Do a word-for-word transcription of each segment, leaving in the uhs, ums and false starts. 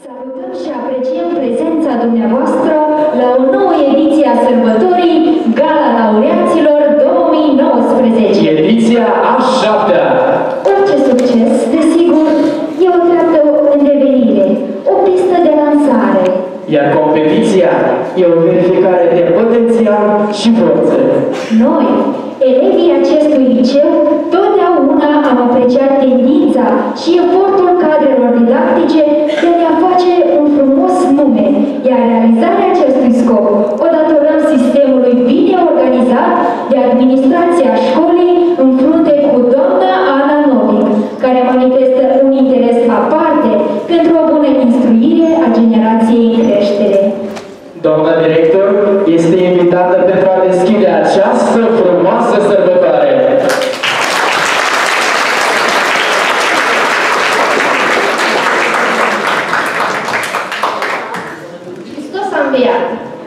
Salutăm și apreciem prezența dumneavoastră la o nouă ediție a sărbătorii Gala Laureaților două mii nouăsprezece. Ediția a șaptea. Orice succes, desigur, e o treaptă în devenire, o pistă de lansare. Iar competiția e o verificare de potențial și forțe. Noi, elevii acestui liceu, totdeauna am apreciat tendința și efortul cadrelor didactice de a face un frumos nume, iar realizarea acestui scop o datorăm sistemului bine organizat de administrația școlii în frunte cu doamna Ana Novic, care manifestă un interes aparte pentru o bună instruire a generației în creștere. Doamna director este invitată pentru a deschide această frumoasă sărbătoare. Hristos a înviat!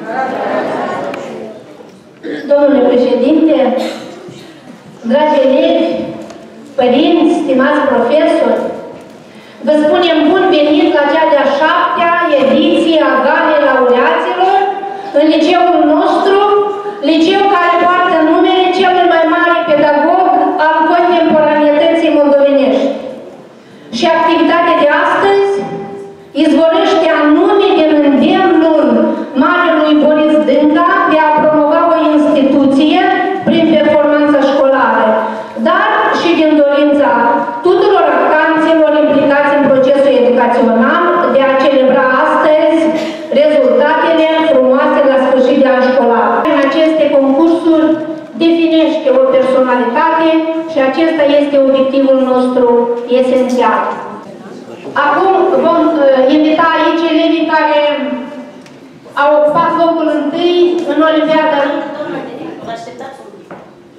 Domnule președinte, dragi elevi, părinți, stimați profesori, vă spunem bun venit la cea de-a șaptea ediție a Galei Laureaților în liceul nostru, liceu care poartă numele celui mai mare pedagog al contemporaneității moldovenești. Și activitatea de astăzi izvorăște anume din îndemnul marelui Boris Dânga de a promova o instituție prin performanța școlară, dar și din dorința tuturor actanților implicați în procesul educațional de a celebra astăzi rezultatele frumoase la sfârșit de an școlar. În aceste concursuri definește o personalitate și acesta este obiectivul nostru esențial. Acum vom uh, invita aici elevii care au ocupat locul întâi în Olimpiada. Vă așteptați un pic.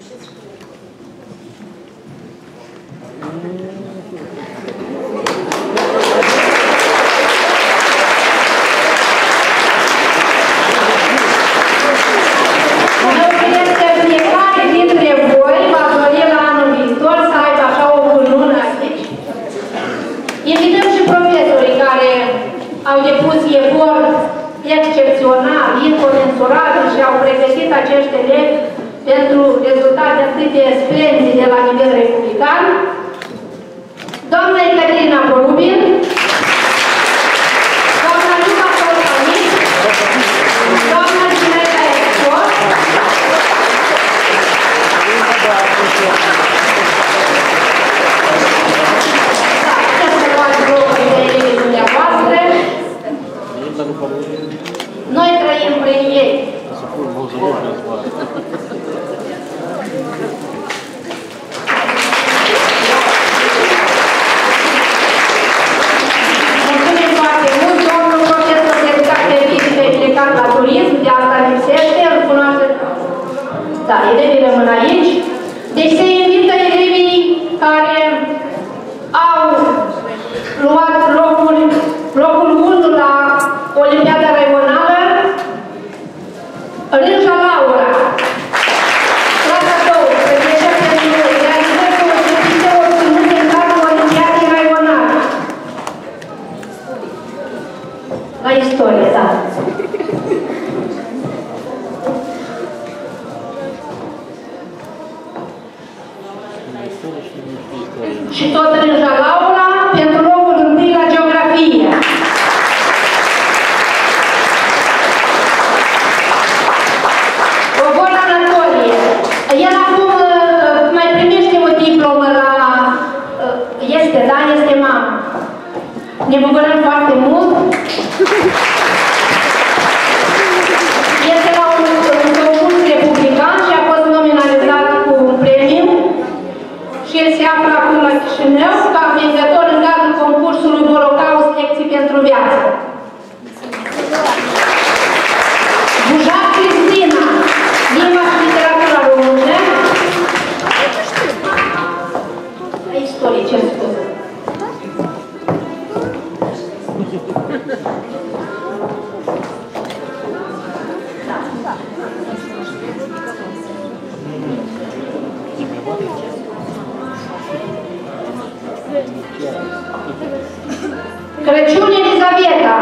Eu cred că fiecare dintre voi va dori la anul viitor să aibă așa o cunună aici. Invităm și profesorii care au depus efort excepțional, incomensurabil și au pregătit acești elevi pentru rezultate atât de splendide la nivel republican. Doamna Ecaterina Porubin, doamna Luca Soltanic, doamna Gineta Exor, noi trăim prin ei. Mulțumim foarte mult, domnul profesor de educație fizică implicat la turism, de asta lipsește, îl cunoașteți? Da, elevii rămân aici. Deci se invită elevii care au luat locul, locul unu la Olimpiada Regională, Rânja Laura, clasa douăsprezece, pentru realizări deosebite obținute în cadrul Olimpiadei Regionale. La istorie, da. Și tot Rânja Laura pentru locul întâi la geografie. Ogor Anatolie. El acum mai primește o diplomă la... Este, da? Este mamă. Ne bucurăm foarte mult. Este la un, un concurs republican și a fost nominalizat cu un premiu. Și el se află acum la Chișinău ca învingător în cadrul concursului Holocaust Lecții pentru Viață. Bujac Cristina, limba și literatura română. Istorie, ce scuze. Da. Crăciun Elizaveta.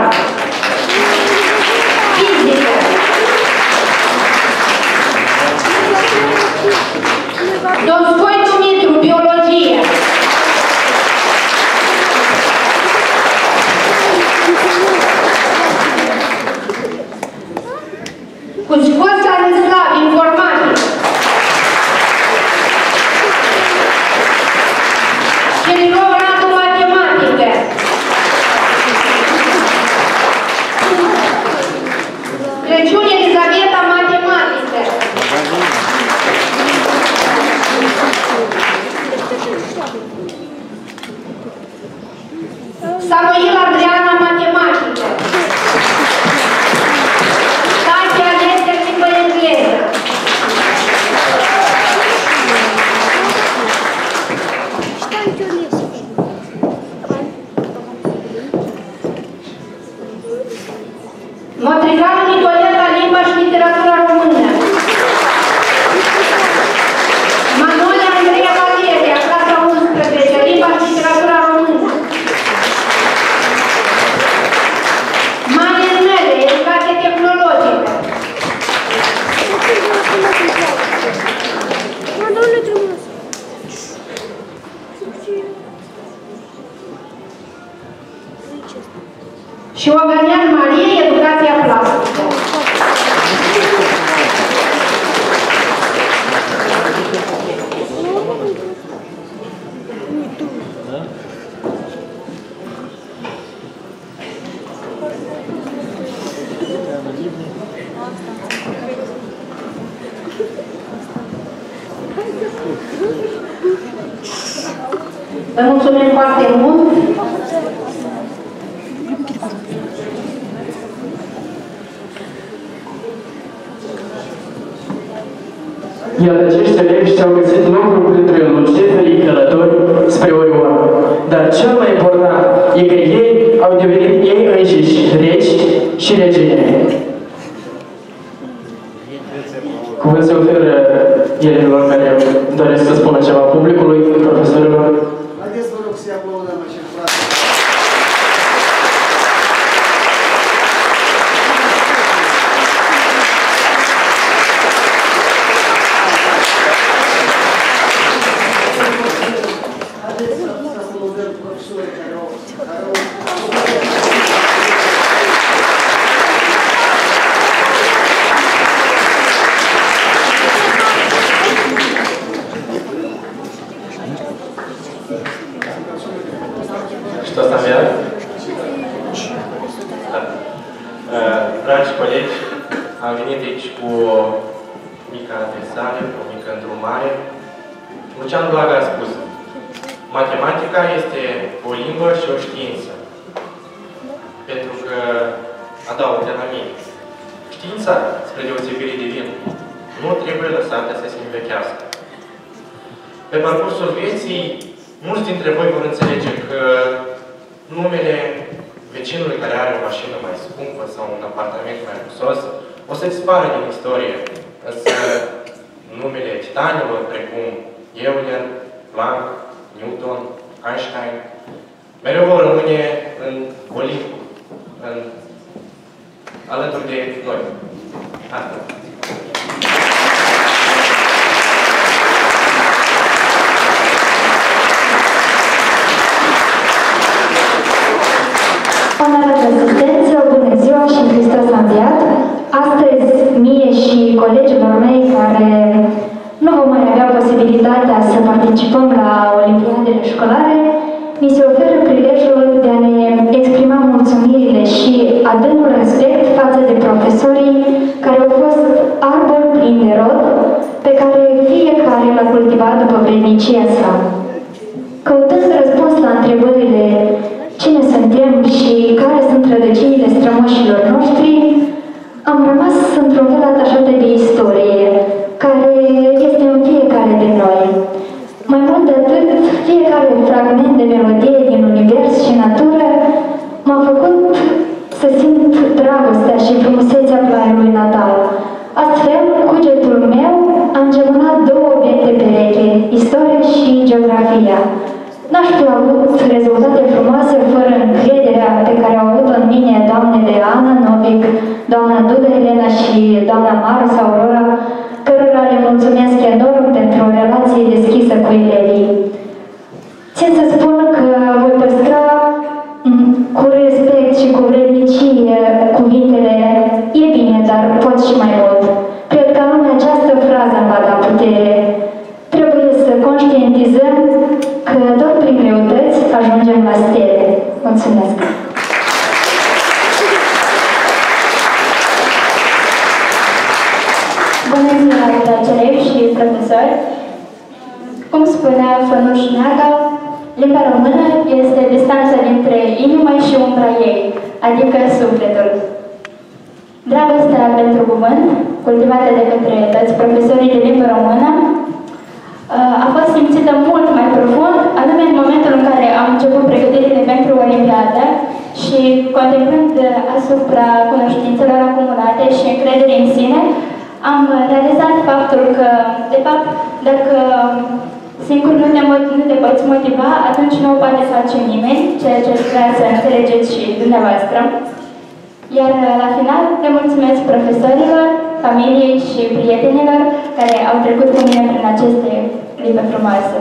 Motrișanu Nicoleta, limba și literatura română. Manole Andreea Valeria, clasa a unsprezecea, limba și literatura română. Mane Nele, educație tehnologică. Și Ogănean Marie, educația plastică. Vă mulțumim foarte mult! Iar acești elevi și-au găsit locul printre luciferii călători spre Orion. Dar cel mai important e că ei au devenit ei înșiși regi și regine. Cuvânt se oferă elevilor care doresc să spună ceva publicului, profesorilor. Haideți, vă rog, să-i aplaudăm acel frate. Что с нами? Dragi colegi, am venit aici cu o mică adresare, o mică îndrumare. Lucian Blaga a spus: matematica este o limbă și o știință. Pentru că, adaug de la mine, știința, spre deosebire de vin, nu trebuie lăsată să se învechească. Pe parcursul vieții, mulți dintre voi vor înțelege că numele vecinului care are o mașină mai scumpă sau un apartament mai luxos o să dispară din istorie. Însă numele titanilor precum Euler, Planck, Newton, Einstein mereu vor rămâne în Olimp, în, alături de noi. Asta. Onorată asistență, bună ziua și Hristos a înviat! Astăzi, mie și colegilor mei care nu vom mai avea posibilitatea să participăm la Olimpiadele școlare, mi se oferă prilejul de a ne exprima mulțumirile și adâncul respect față de profesorii care au fost arbori plin de rod, pe care fiecare l-a cultivat după vrednicia sa. Căutând răspuns la întrebările cine suntem și care sunt rădăcinile strămoșilor noștri, am rămas într-un fel atașată de istorie, care este în fiecare din noi. Mai mult de atât, fiecare fragment de melodie din univers și natură m-a făcut să simt dragostea și frumusețea ploaiului natal. Astfel, cugetul meu a îngemânat două obiecte pereche, istoria și geografia. N-aș fi avut rezultate frumoase fără încrederea pe care au avut-o în mine doamnele Ana Novic, doamna Duda Elena și doamna Marus Aurora, cărora le mulțumesc enorm pentru o relație deschisă cu elevii. Țin să spun că voi păstra cu respect și cu vrednicie cuvintele "e bine, dar pot și mai mult". Cred că anume această frază îmi va da putere. Trebuie să conștientizăm că doar prin greutăți ajungem la stele. Mulțumesc! Bună ziua, dragi elevi și profesori! Cum spunea Fănuș Neaga, limba română este distanța dintre inimă și umbra ei, adică sufletul. Dragostea pentru cuvânt, cultivată de către toți profesorii de limbă română, a fost simțită mult mai profund, anume în momentul în care am început pregătirile pentru Olimpiadă și contemplând asupra cunoștințelor acumulate și încredere în sine, am realizat faptul că, de fapt, dacă singur nu te, nu te poți motiva, atunci nu o poate face nimeni, ceea ce vreau să înțelegeți și dumneavoastră. Iar la final le mulțumesc profesorilor, familiei și prietenilor care au trecut cu mine prin aceste clipe frumoase.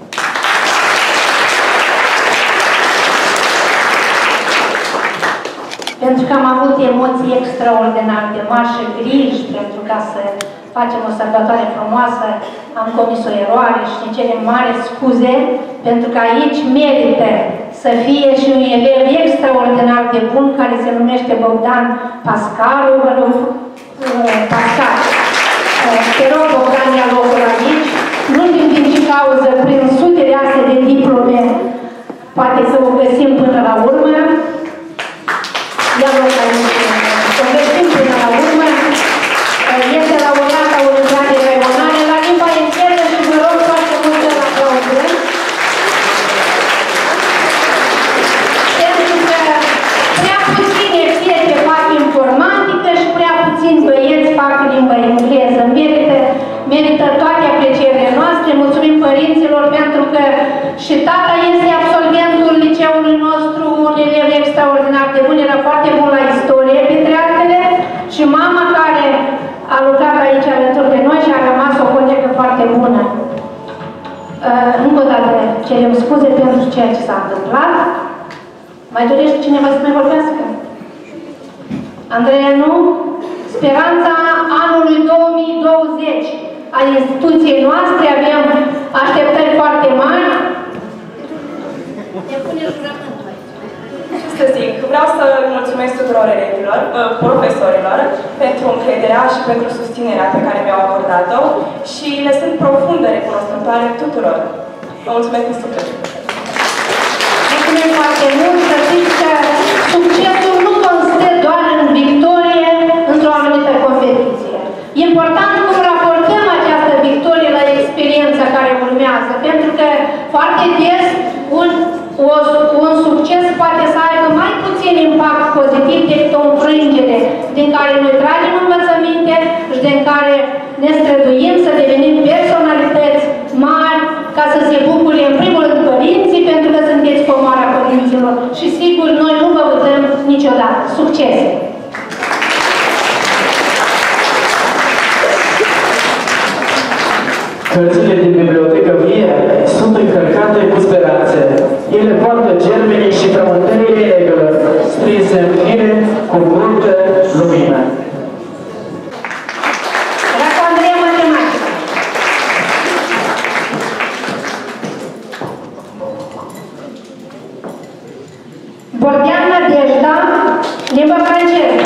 Pentru că am avut emoții extraordinar de mari și griji pentru ca să facem o sărbătoare frumoasă, am comis o eroare și ne cerem mari scuze, pentru că aici merită să fie și un elev extraordinar de bun care se numește Bogdan Pascalu, vă rog, Pascal. Te rog, Bogdan, ia locul aici. Nu știm din ce cauză, prin sutele astea de diplome, poate să o găsim până la urmă. Ia locul aici. O găsim până la urmă. Este laureat a Olimpiadei Regionale la limba engleză și vă rog foarte mult să-l aplaudăm. Pentru că prea puține fete fac informatică și prea puțini băieți fac limba engleză. Merită, merită toate aprecierile noastre. Mulțumim părinților pentru că și tata este absolventul liceului nostru, un elev extraordinar de bun, era foarte bun la istorie, printre altele, și mama care a lucrat aici alături de noi și a rămas o colegă foarte bună. Uh, încă o dată cerem scuze pentru ceea ce s-a întâmplat. Mai dorește cineva să mai vorbească? Andreea, nu? Speranța anului două mii douăzeci a instituției noastre, avem așteptări foarte mari. Ne pune jurământul aici. Ce să zic, vreau să mulțumesc tuturor elevilor, profesorilor, pentru încrederea și pentru susținerea pe care mi-au acordat-o și le sunt profund de recunoscătoare tuturor. Vă mulțumesc din suflet! Mulțumim foarte mult, să știți că succesul nu constă doar în victorie într-o anumită competiție. Important cum raportăm această victorie la experiența care urmează, pentru că foarte des un, o, un succes poate să aibă mai puțin impact pozitiv decât o înfrângere din care noi tragem învățăminte și din care ne străduim să devenim personalități mari ca să se bucure în primul rând părinții, pentru că sunteți comoara părinților și sigur noi nu vă uităm niciodată. Succes! Cărțile din Biblioteca Vie sunt încărcate cu speranțe. Ele poartă germenii și frământările elevilor, strinse în fire cu multă lumină. Dracu Andreea, matematică. Bordean Nadejda, limba franceză.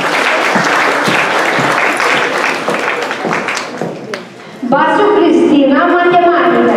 Basiu Cristina, matematică.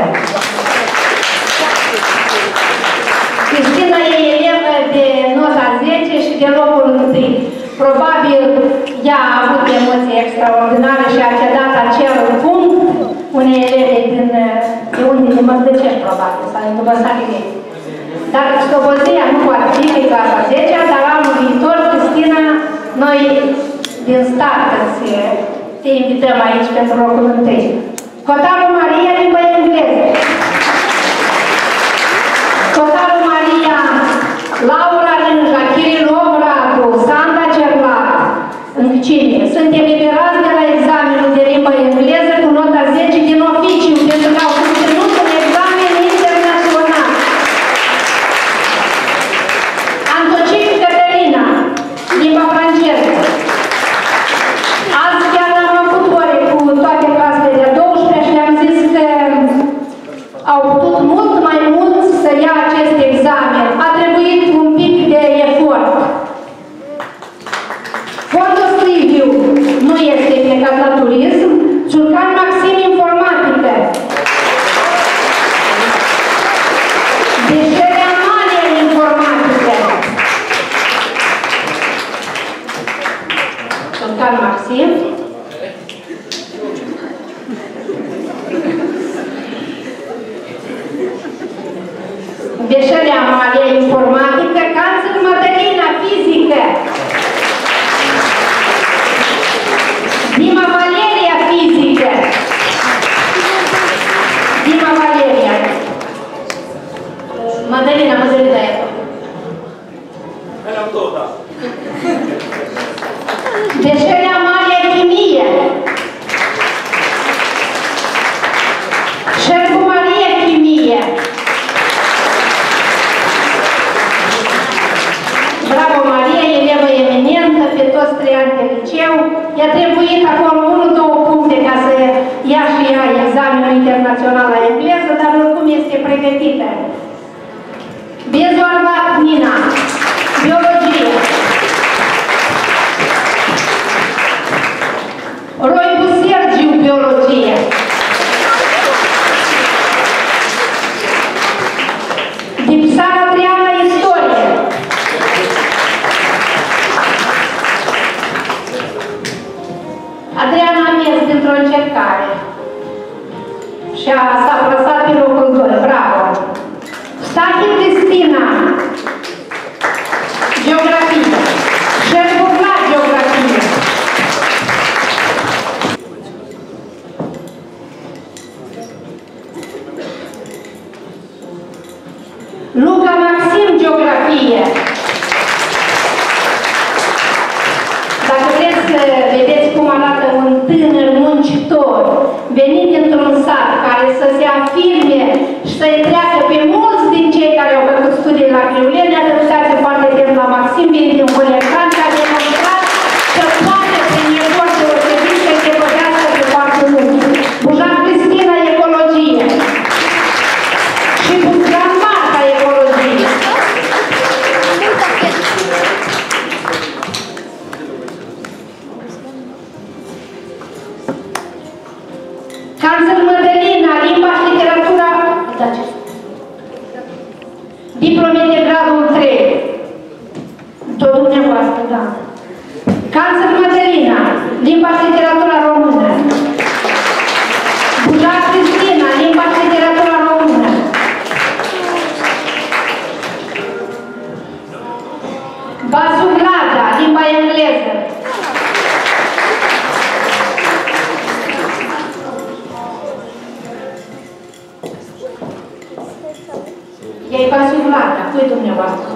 Cristina e elevă de nota zece și de locul întâi. Probabil ea a avut emoții extraordinare și a cedat acel punct unei eleve din, de unde, din Mărdăcești, probabil, sau din Dubăsarele. Dar Slobozia nu poate fi pe clasa zecea, dar anul viitor, Cristina, noi din start îți te invităm aici pentru locul întâi. Cotaru Maria, limba engleză. Cotaru Maria, Laura Rânja, Kirilov Radu, Sandra Cerlat. În cine? Sunt eliberați de la examenul de limba engleză cu nota zece din oficiu, pentru că au susținut un examen internațional. Antocic Cătălina, limba franceză. Azi chiar am avut ore cu toate clasele de douăsprezece și le-am zis că au putut mult mai mult să ia acest examen. A trebuit un pic de efort. Fondul Scriviu nu este plecat la turism. Ciurcan Maxim, informatică. Deșerea Amalia, informatică. Ciurcan Maxim. Amalia, informatică, Canțel Mădălina, fizică, Dima Valeria, fizică, Dima Valeria, Mădălina, Mădălina, e acolo. Am tot, da. Deșele Amalia, chimie, Șerbu Maria, chimie. Bravo, Maria, elevă eminentă, pe toți trei ani de liceu. I-a trebuit acolo unu două puncte ca să ia și ea examenul internațional la engleză, dar oricum este pregătită. Bezorvat Nina, biologie. Roibu Sergiu, biologie. Dipsara Adriana, istorie. Adriana a mers dintr-o încercare și s-a plasat pe locul doi. Bravo! Stachi Cristina, geografie. Șerbu Vlad, geografie. Luca Maxim, geografie. Dacă vreți să vedeți cum arată un tânăr muncitor venit dintr-un sat care să se afirme și să-i treacă pe mulți din cei care au făcut studii la Criuleni, uitați foarte atent la Maxim, vine din Colecan, și a demonstrat că poate prin efort deosebit să se băgească pe foarte mult. Bujan Cristina, ecologie. Și Bujan Marca, ecologie. Canțel Mădălina, limba și literatura, diplome de gradul trei. Tot dumneavoastră, da. Canțel Mădălina, limba și literatura română. Bujan Cristina, limba și literatura română. Basu Vlada, limba engleză. E-i Basu Vlada, cui dumneavoastră?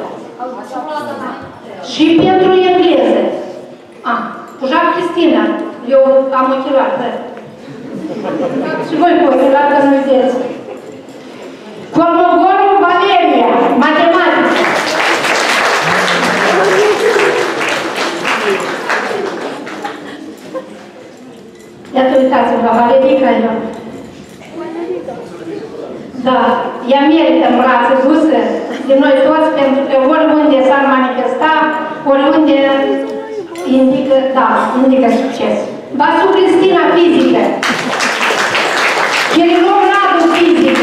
Și pentru engleză. A, Bujan Cristina, eu am ochelar, da. Și voi cu ochelar, că nu vedeți. Colmogoru Valeria, matematică. Iată, uitați-vă la Valerica, eu. Da, ea merită în brațe dusă de noi toți, pentru că oriunde s-ar manifesta, oriunde indică, da, indică succes. Basu Cristina, fizică. Chirilov Radu, fizică.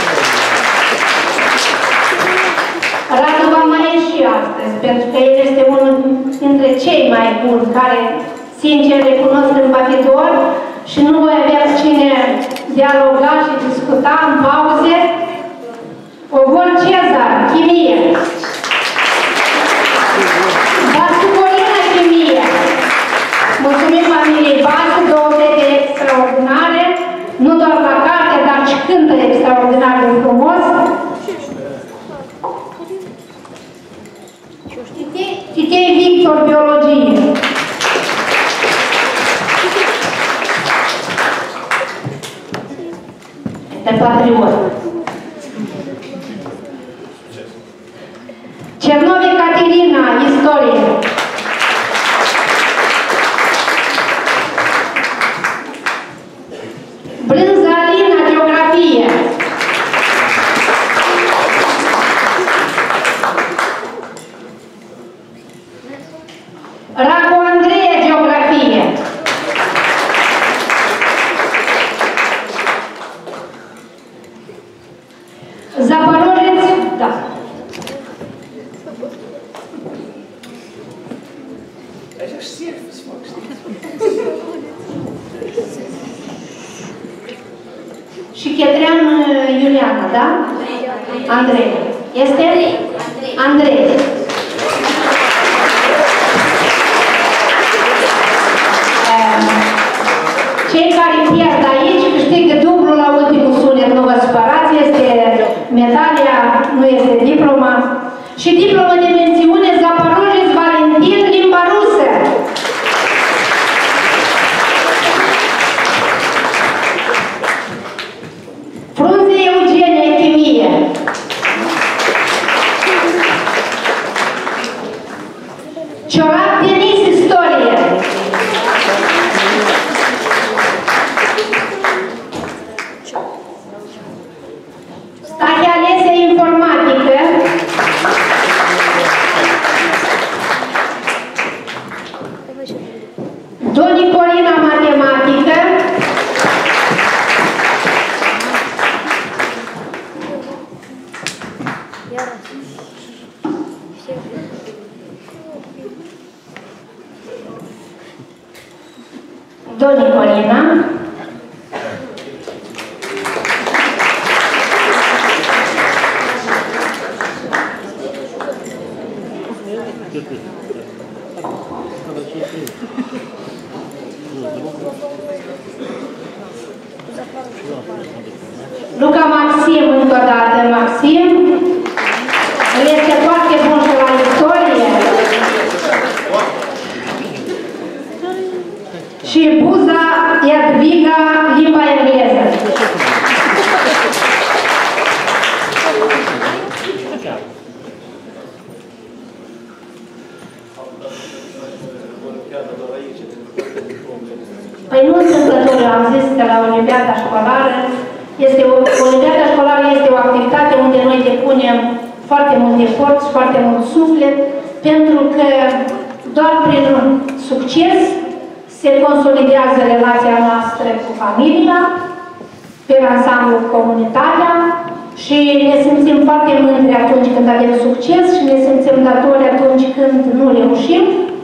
Radu va mai ieși astăzi, pentru că el este unul dintre cei mai buni, care, sincer, recunosc în bavitor și nu voi avea cu cine dialoga și discuta în pauze. Ogor Cezar, chimie. Basu Corina, chimie. Mulțumim familiei Basu, două fete extraordinare, nu doar la carte, dar și cântă extraordinar de frumos. Titei Victor, biologie. De patriot. Cernovi Caterina, istorie. Brânza Alina, geografie. Racu Andreea, geografie. Zaporojeț, da. Și Chetrean Iuliana, da? Andrei. Este? Andrei. Cei care pierd aici câștigă dublu la ultimul sunet, nu vă supărați, este medalia, nu este diploma. Și diploma de mențiune Zaporozhets Valentin, limba rusă. Frunze Eugenie, chimie. Ciolac Denis, istorie. Stache Alesia, informatică. Doni Corina, matematică. Doni Corina. Luca Maxim, încă o dată, Maxim. El este foarte bun și la istorie. Și Buza Jadwiga, limba engleză. Păi nu întâmplător, am zis că la Olimpiada Școlară, este o, Olimpiada Școlară este o activitate unde noi depunem foarte mult efort și foarte mult suflet, pentru că doar prin succes se consolidează relația noastră cu familia, pe ansamblu comunitatea și ne simțim foarte mândri atunci când avem succes și ne simțim datori atunci când nu reușim.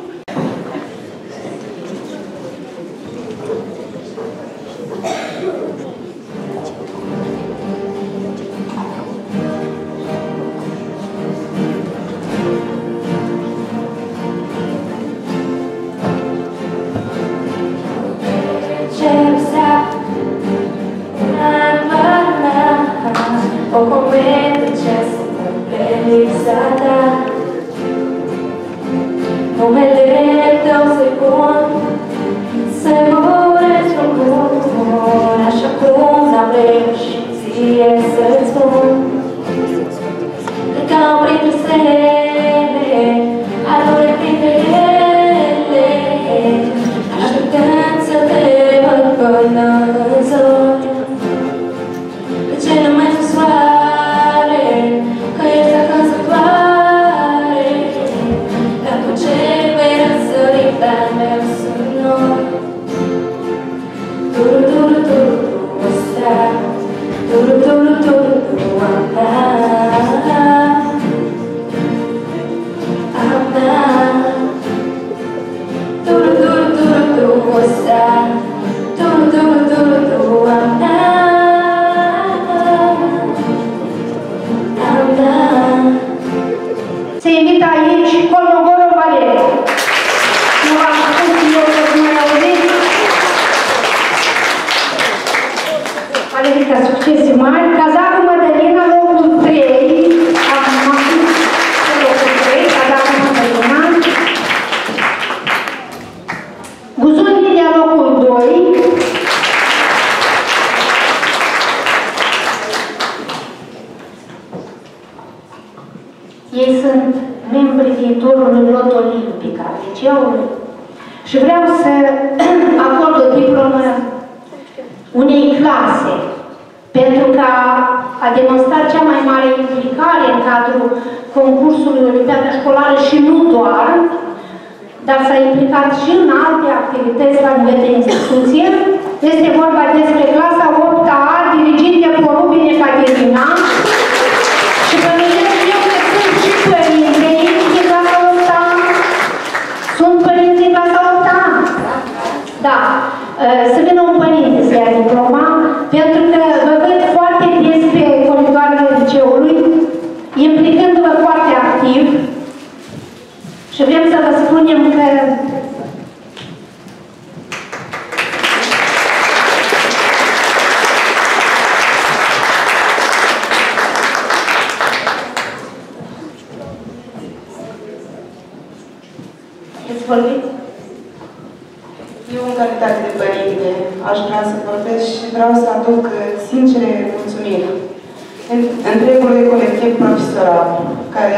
Ei sunt membrii viitorului lot olimpic al liceului și vreau să acord o diplomă unei clase pentru că a demonstrat cea mai mare implicare în cadrul concursului Olimpiada Școlară și nu doar, dar s-a implicat și în alte activități la nivel de instituție. Este vorba despre clasa opta A, dirigit de Porubine Caterina. Și vă vedeți eu că sunt și părintei din clasa opta A. Sunt părinți din clasa opta A. Da. Să vină un părinte să ia diploma, pentru că vă văd foarte des pe coridoarele liceului, Îți vorbiți? Eu, în calitate de părinte, aș vrea să vorbesc și vreau să aduc sincere mulțumiri întregului colectiv profesoral, care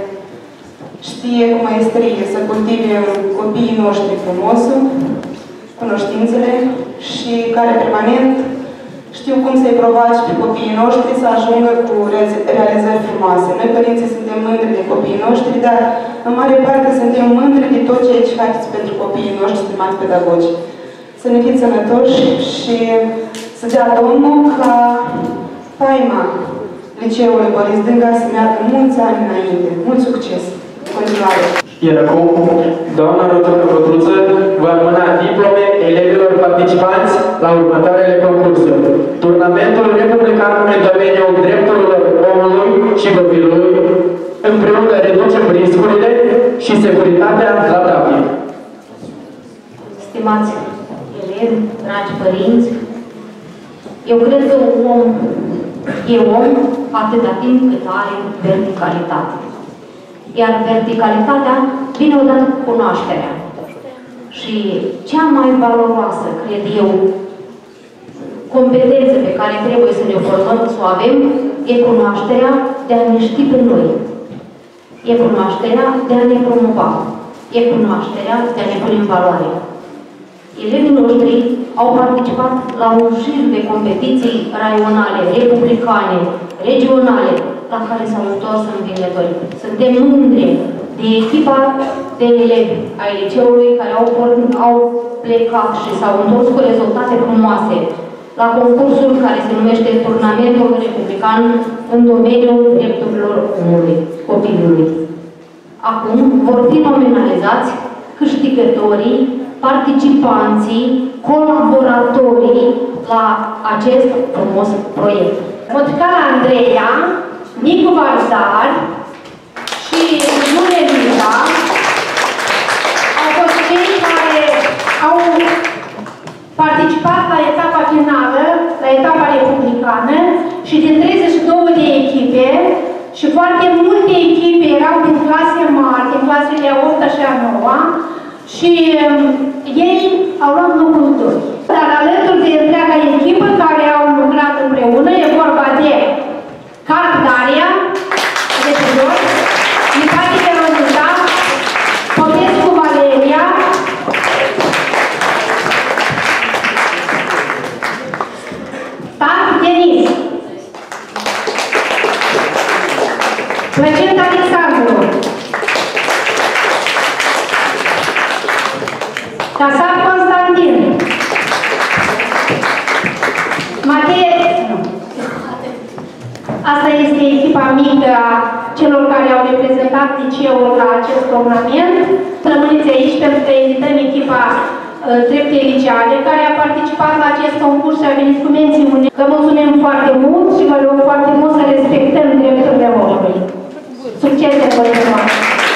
știe cu maestrie să cultive copiii noștri frumosul, cunoștințele și care permanent știu cum să-i provoace pe copiii noștri să ajungă cu realizări frumoase. Noi, părinții, suntem mândri de copiii noștri, dar în mare parte suntem mândri de tot ceea ce faceți pentru copiii noștri, stimați pedagogi. Să ne fiți sănătoși și să dea Domnul ca faima liceului Boris Dânga să meargă mulți ani înainte. Mult succes! Continuare! Iar acum, doamna Rotună Cotruță va mâna diplome elevilor participanți la următoarele concursuri. Turnamentul republican în domeniul drepturilor omului și copilului, împreună reducem riscurile și securitatea la trafic. Stimați elevi, dragi părinți, eu cred că un om e om atâta timp cât are verticalitate. Iar verticalitatea vine odată cu cunoașterea. Și cea mai valoroasă, cred eu, competență pe care trebuie să ne formăm, să o avem, e cunoașterea de a ne ști pe noi. E cunoașterea de a ne promova. E cunoașterea de a ne pune în valoare. Elevii noștri au participat la un șir de competiții raionale, republicane, regionale, la care s-au întors învingători. Suntem mândri de echipa de elevi ai liceului care au, au plecat și s-au întors cu rezultate frumoase la concursul care se numește Turnamentul Republican în domeniul drepturilor omului, copilului. Acum vor fi nominalizați câștigătorii, participanții, colaboratorii la acest frumos proiect. Moțicala Andreea, Nicu Varzar și Iulie Liva au fost cei care au participat la etapa finală, la etapa republicană și din treizeci și două de echipe și foarte multe echipe erau din clase mari, din clasele a opta și a noua și um, ei au luat locul doi. Dar alături de întreaga echipă care au lucrat împreună, e vorba de Carp Daria, de Tudor, Nicati Veronica, Popescu Valeria, Stan Denis, Plăcent Alexandru, Casap Constantin, Matei. Asta este echipa mică a celor care au reprezentat liceul la acest turnament. Rămâneți aici pentru că invităm echipa uh, Dreptei Liceale care a participat la acest concurs și a venit cu mențiune. Vă mulțumim foarte mult și vă rog foarte mult să respectăm drepturile omului. Succes în continuare!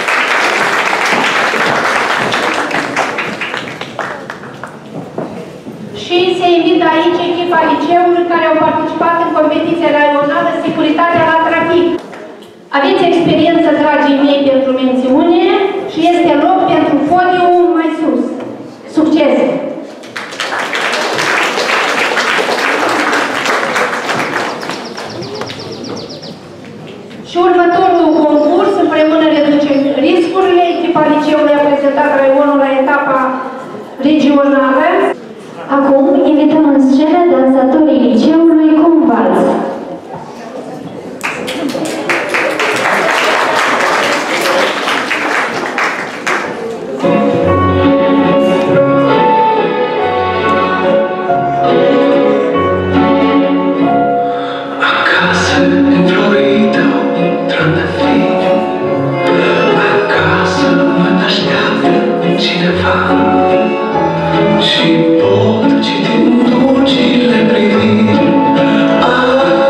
Și se invită aici echipa liceului care au participat în competiția raională Securitatea la trafic. Aveți experiență, dragii mei, pentru mențiune și este loc pentru podium mai sus. Succes! Și următorul concurs, împreună reducem riscurile. Echipa liceului a prezentat raionul la etapa regională. Acum invităm în scenă dansatorii liceului cu un vals. Acasă, în Florida, trandafiri. Acasă mă așteaptă cineva și pot citi în dulcile priviri.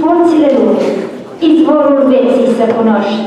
porțile lumii, izvorul vieții să cunoști.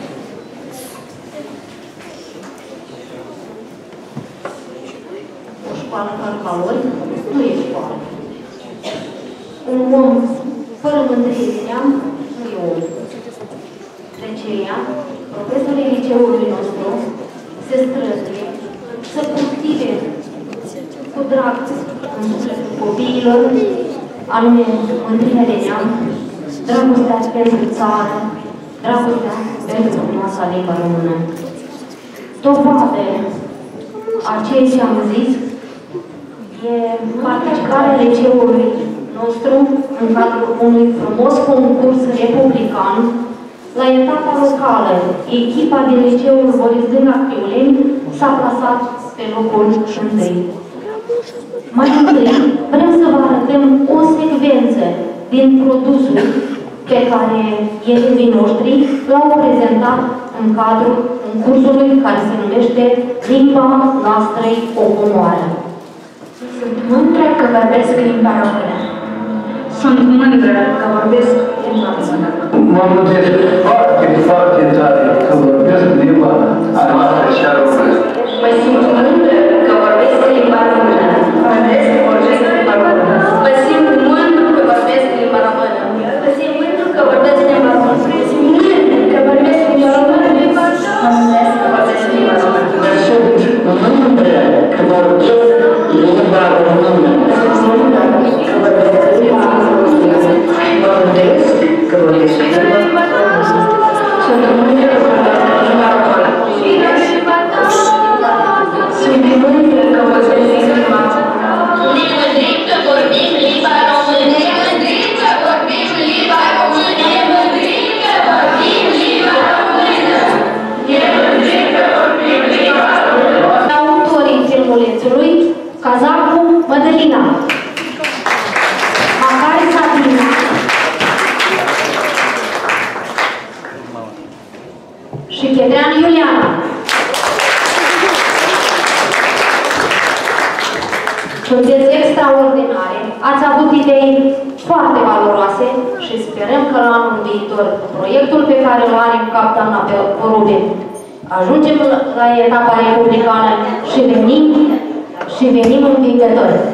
O școală fără valori nu e școală. Un om fără mândrie de neam nu e om. De aceea, profesorii liceului nostru se străduie să cultive cu drag în sufletul copiilor, anume mândria de neam, dragostea pentru țară, dragostea pentru frumoasa limba română. Dovadă a ceea ce am zis e participarea liceului nostru în cadrul unui frumos concurs republican. La etapa locală, echipa din liceul Boris Dânga Chiuleni s-a plasat pe locul întâi. Mai întâi, vrem să vă arătăm o secvență din produsul pe care elevii noștri l-au prezentat în cadrul concursului care se numește Limba noastră-i o omoară. Sunt mândră că vorbesc limba română. Sunt mândră că vorbesc limba română. Mă mândresc foarte, foarte tare că vorbesc limba a noastră și a română. Mă simt mândră că vorbesc limba română. Vorbesc, vorbesc limba română. Mă simt mândră că vorbesc limba română. Mă simt mândră că vorbesc limba română. Mă simt mândră că vorbesc limba română. Mă mulțumesc că vorbesc limba română. Mă simt mândră că vorbesc limba română. Mă simt mândră că vorbesc limba română. Mă gândesc că vorbesc limba română. Sunt mândră că vorbesc limba română. Sunt mândră că vorbesc limba română. Ne mândrim că vorbim limba română. Ne mândrim că vorbim limba română. Ne mândrim că vorbim limba română. Ne mândrim că vorbim limba română. Autorii filmulețului, Cazacu Mădălina, Macari Sabina și Chedrean Iuliana. Sunteți extraordinare, ați avut idei foarte valoroase și sperăm că la anul viitor proiectul pe care îl are în cap doamna Porube ajungem la etapa republicană și venim și venim învingători.